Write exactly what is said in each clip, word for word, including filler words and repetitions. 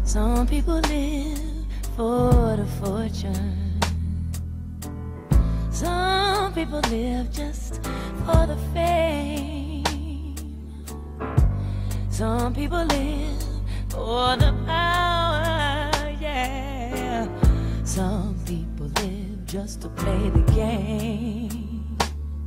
Some people live for the fortune. Some people live just for the fame. Some people live for the power, yeah. Some people live just to play the game.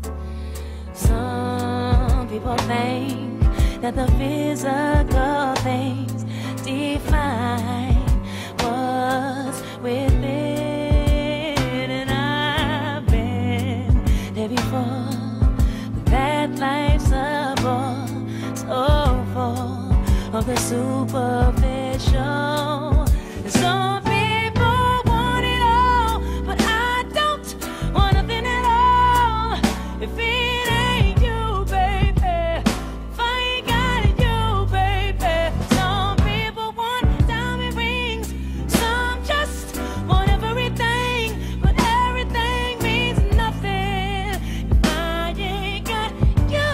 Some people think that the physical things define what's within, and I've been there before. That life's a bore, so full of the superficial. And some people want it all, but I don't want nothing at all. If it ain't you, baby, if I ain't got you, baby. Some people want diamond rings, some just want everything, but everything means nothing if I ain't got you.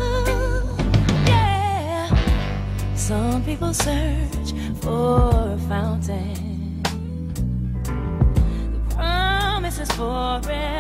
Yeah. Some people search for a fountain. The promise is forever.